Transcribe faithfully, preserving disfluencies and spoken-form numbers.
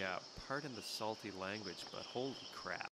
Yeah, pardon the salty language, but holy crap.